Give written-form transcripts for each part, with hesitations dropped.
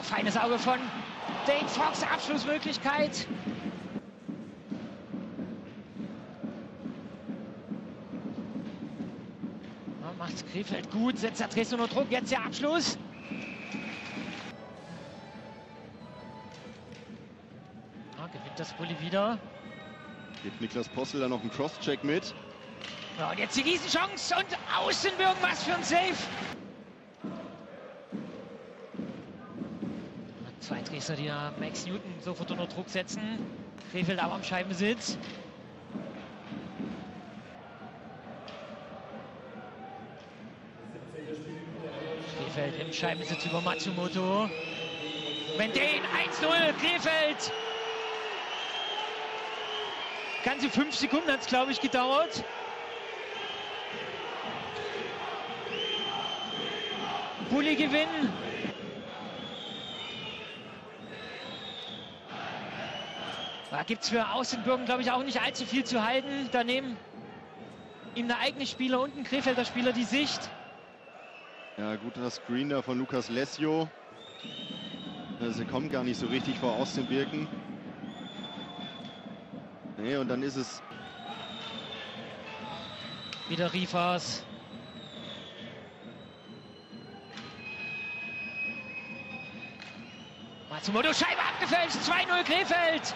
feines Auge von Dane Fox, Abschlussmöglichkeit. Ja, macht Krefeld gut, setzt der Dresden unter Druck, jetzt der Abschluss. Ja, gewinnt das Bulli wieder. Gibt Niklas Postel da noch einen Crosscheck mit. Ja, und jetzt die Riesenchance und Außenbürgen, was für ein Save. Zwei Dresdner, die da Max Newton sofort unter Druck setzen. Krefeld aber am Scheibenbesitz. Krefeld im Scheibenbesitz über Matsumoto. Mendane 1-0, Krefeld. Ganze 5 Sekunden hat es, glaube ich, gedauert. Bulli gewinnen. Da gibt es für Außenbürgen, glaube ich, auch nicht allzu viel zu halten. Da nehmen ihm der eigene Spieler und ein Krefelder Spieler die Sicht. Ja, guter Screen da von Lukas Lessio. Also, er kommt gar nicht so richtig vor Austin Birken. Nee, und dann ist es... Wieder Rifas. Matsumoto, Scheibe abgefälscht, 2-0 Krefeld.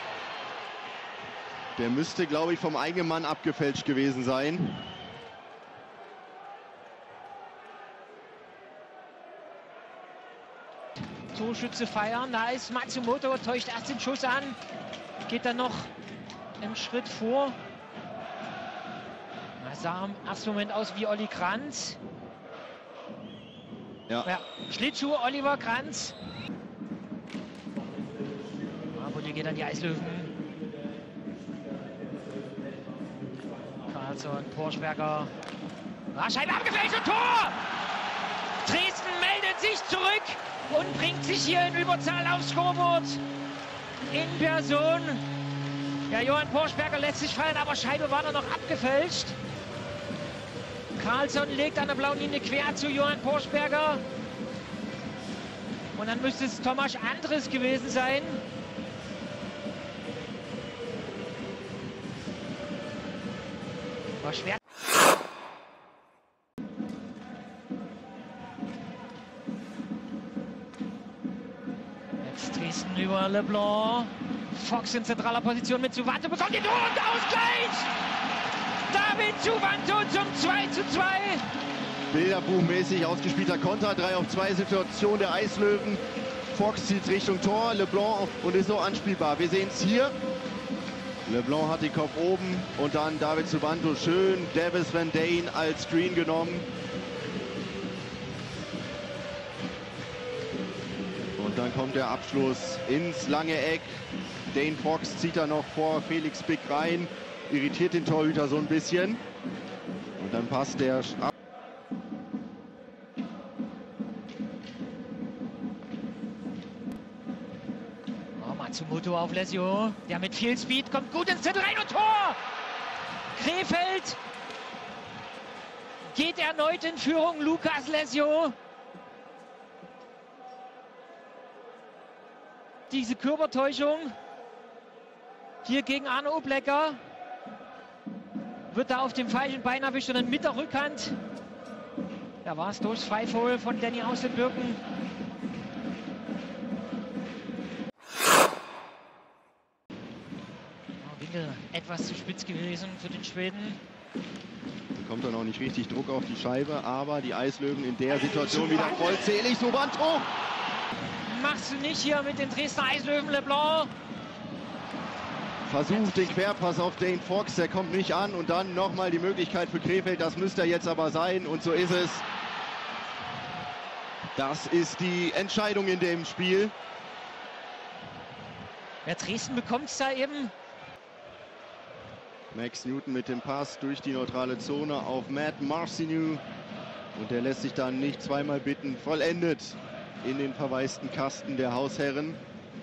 Der müsste, glaube ich, vom eigenen Mann abgefälscht gewesen sein. Torschütze feiern, da ist Matsumoto, täuscht erst den Schuss an, geht dann noch einen Schritt vor. Das sah im ersten Moment aus wie Olli Kranz. Ja. Ja, Schlittschuh, Oliver Kranz. Aber die geht an die Eislöwen. Karlsson, Porschberger. Scheibe abgefälscht und Tor! Dresden meldet sich zurück und bringt sich hier in Überzahl aufs Scoreboard. In Person. Ja, Johann Porschberger lässt sich fallen, aber Scheibe war dann noch abgefälscht. Karlsson legt an der blauen Linie quer zu Johann Porschberger. Und dann müsste es Tomasz Andres gewesen sein. War schwer. Jetzt Dresden über LeBlanc. Fox in zentraler Position mit Suvanto, bekommt den Tor und Ausgleich! David Suvanto zum 2:2. Bilderbuchmäßig ausgespielter Konter, 3-auf-2 Situation der Eislöwen. Fox zieht Richtung Tor, LeBlanc und ist so anspielbar. Wir sehen es hier. LeBlanc hat den Kopf oben und dann David Suvanto schön Davis Van Dane als Screen genommen. Und dann kommt der Abschluss ins lange Eck. Dane Fox zieht da noch vor Felix Bick rein, irritiert den Torhüter so ein bisschen. Und dann passt der ab. Matsumoto auf Lessio, der mit viel Speed kommt gut ins Zentrum rein und Tor! Krefeld geht erneut in Führung, Lukas Lessio. Diese Körpertäuschung hier gegen Arne Oblecker wird da auf dem falschen Bein erwischt und dann mit der Rückhand. Da war es durchs Freifoul von Danny Außenbirken. Winkel etwas zu spitz gewesen für den Schweden. Da kommt dann auch nicht richtig Druck auf die Scheibe, aber die Eislöwen in der Situation wieder vollzählig. Suvanto! Machst du nicht hier mit den Dresdner Eislöwen, LeBlanc. Versucht den Querpass auf Dane Fox, der kommt nicht an. Und dann nochmal die Möglichkeit für Krefeld, das müsste er jetzt aber sein. Und so ist es. Das ist die Entscheidung in dem Spiel. Ja, Dresden bekommt es da eben. Max Newton mit dem Pass durch die neutrale Zone auf Matt Marcineau. Und der lässt sich dann nicht zweimal bitten. Vollendet in den verwaisten Kasten der Hausherren.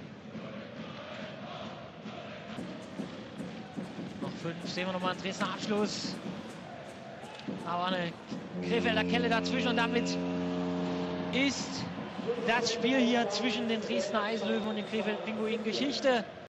Noch 5, sehen wir nochmal einen Dresdner Abschluss. Aber eine Krefelder Kelle dazwischen und damit ist das Spiel hier zwischen den Dresdner Eislöwen und den Krefeld Pinguinen Geschichte.